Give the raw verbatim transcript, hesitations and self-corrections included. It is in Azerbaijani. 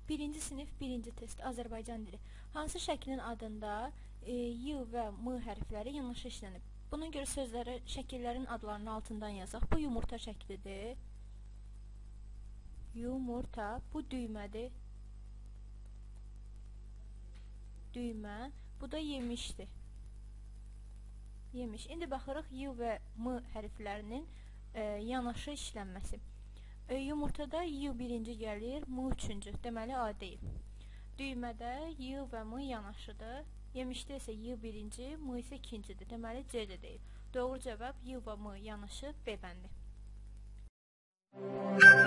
Birinci sinif, birinci test, Azərbaycan dili. Hansı şəklin adında e, y və m hərfləri yanaşı işlənib? Buna görə sözləri şəkillərin adlarının altından yazaq. Bu yumurta şəklidir. Yumurta. Bu düymədir. Düymə. Bu da yemişdir. Yemiş. İndi baxırıq y və m hərflərinin e, yanaşı işlənməsi. E, yumurtada y birinci gəlir, m üçüncü. Deməli A deyil. Düymədə y və m yanaşıdır. Yemişdə isə y birinci, m isə ikincidir. Deməli C də deyil. Doğru cavab y və m yanaşı B bəndi.